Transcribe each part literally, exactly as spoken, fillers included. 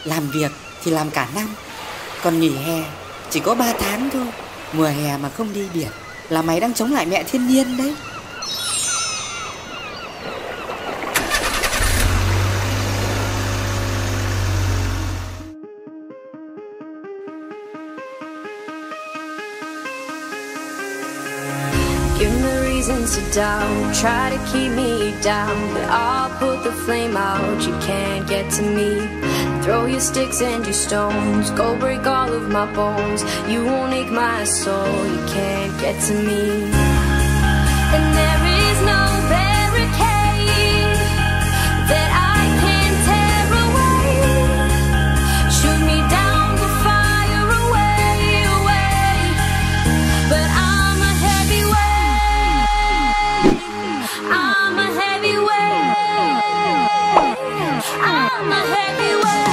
làm việc thì làm cả năm, còn nghỉ hè chỉ có ba tháng thôi. Mùa hè mà không đi biển là mày đang chống lại mẹ thiên nhiên đấy. Give me reasons to doubt, try to keep me down, but I'll put the flame out, you can't get to me. Throw your sticks and your stones, go break all of my bones, you won't ache my soul, you can't get to me. And there is no barricade that I can tear away. Shoot me down to fire away, away, but I'm a heavyweight, I'm a heavyweight, I'm a heavyweight.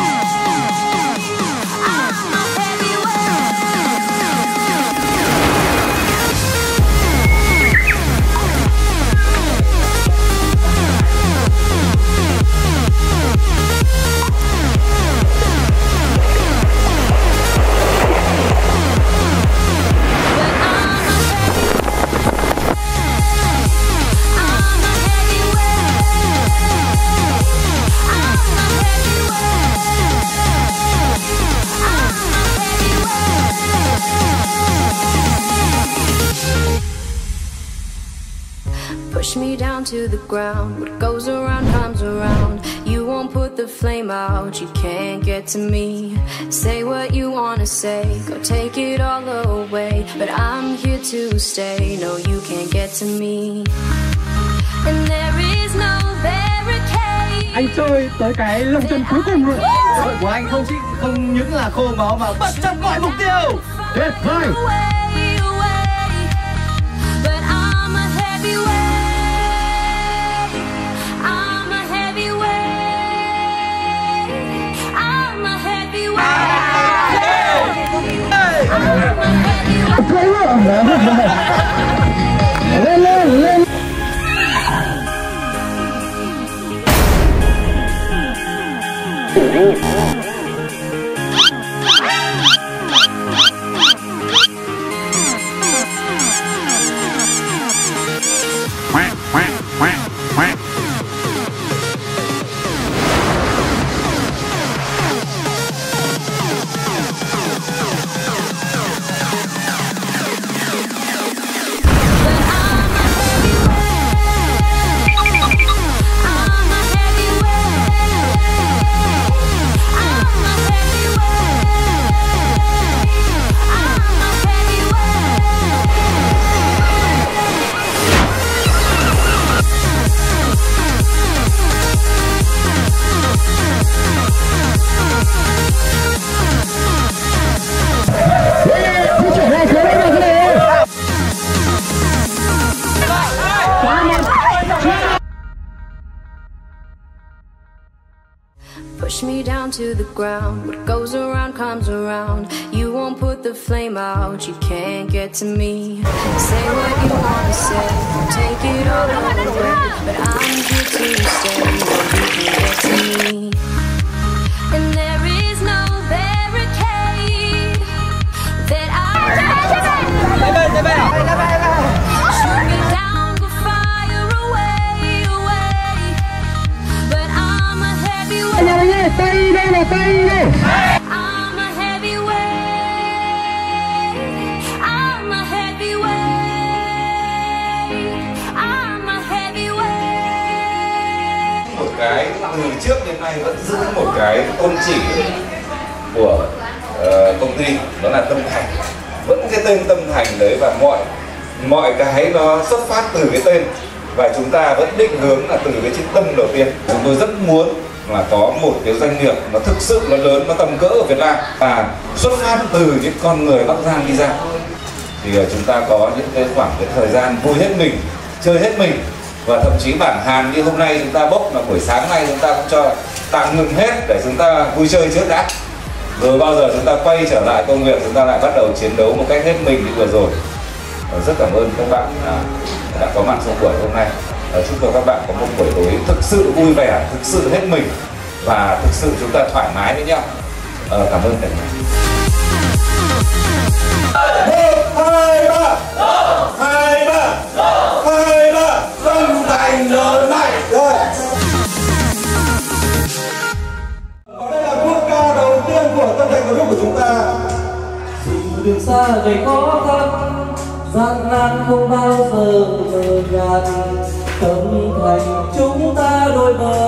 Push me down to the ground, what goes around comes around, you won't put the flame out, you can't get to me. Say what you wanna say, go take it all away, but I'm here to stay, no you can't get to me. And there is no barricade. Anh chơi tới cái lông chân cuối cùng rồi. Đội của anh không chỉ không những là khô máu mà bất chấp mọi mục tiêu. Tuyệt vời. Lên lên lên. Push me down to the ground, what goes around comes around, you won't put the flame out, you can't get to me. Say what you wanna say, take it all away, but I'm here to stay, no you can't get to me. And there is no barricade that I shoot me down, go fire away, away, but I'm a heavyweight. Tay đây là tay đây. I'm a heavyweight, I'm a heavyweight, I'm a heavyweight. Một cái từ trước đến nay vẫn giữ một cái tôn chỉ của uh, công ty, đó là Tâm Thành, vẫn cái tên Tâm Thành đấy, và mọi mọi cái nó xuất phát từ cái tên, và chúng ta vẫn định hướng là từ cái chữ Tâm đầu tiên. Chúng tôi rất muốn là có một cái doanh nghiệp nó thực sự nó lớn, nó tầm cỡ ở Việt Nam và xuất phát từ những con người Bắc Giang đi ra, thì chúng ta có những cái khoảng cái thời gian vui hết mình, chơi hết mình, và thậm chí bản Hàn như hôm nay chúng ta bốc là buổi sáng nay chúng ta cũng cho tạm ngừng hết để chúng ta vui chơi trước đã, rồi bao giờ chúng ta quay trở lại công việc chúng ta lại bắt đầu chiến đấu một cách hết mình như vừa rồi. Rất cảm ơn các bạn đã có mặt trong buổi hôm nay. Chúc cho các bạn có một buổi tối thực sự vui vẻ, thực sự hết mình. và thực sự chúng ta thoải mái với nhau. Ờ, cảm ơn cả nhà. Một, hai, ba, hai, ba, hai, ba, tâm thành lớn mạnh. Rồi. Và đây là quốc ca đầu tiên của Tâm Thành Group của chúng ta. Đường xa đầy khó khăn, gian nan không bao giờ mờ nhạt, Tâm Thành chúng ta đôi bờ